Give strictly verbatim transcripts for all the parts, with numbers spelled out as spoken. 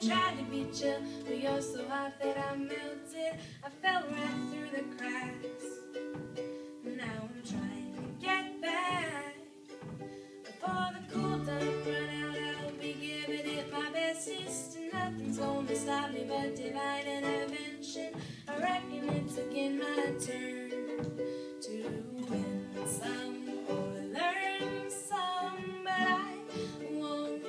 tried to be chill, but you're so hot that I melted. I fell right through the cracks. Now I'm trying to get back. Before the cool doesn't run out, I'll be giving it my bestest. And nothing's gonna stop me but divine intervention. I reckon it's again my turn to win some or learn some, but I won't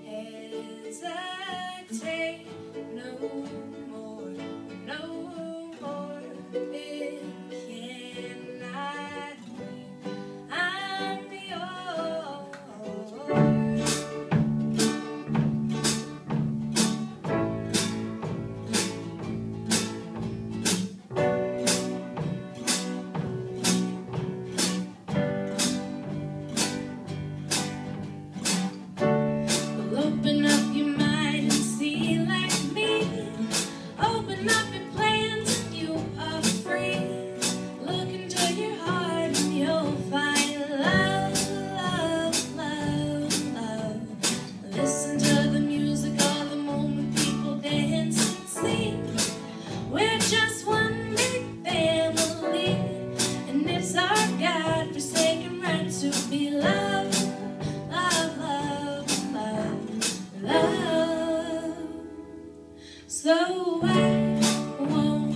hesitate no more, no more. It cannot wait. I'm yours. Open up your mind and see like me. Open up your plans and you are free. Look into your heart and you'll find love, love, love, love. Listen to the music of the moment, people dance and sing. We're just one big family, and it's our God-forsaken right to be loved. So I won't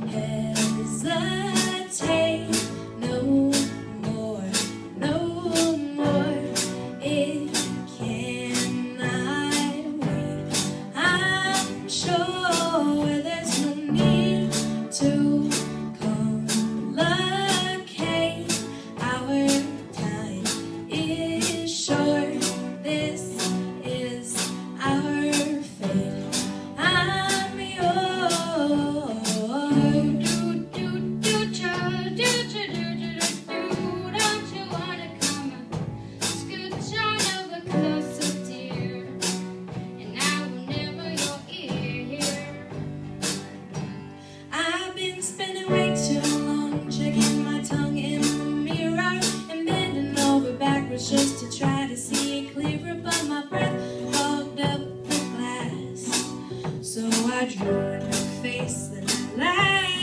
hesitate no more, no more. It cannot wait. I'm sure there's no need to complicate. Our time is short. This is our fate. Spending way too long checking my tongue in the mirror and bending over backwards just to try to see it clearer, but my breath fogged up the glass. So I drew a new face that I laughed.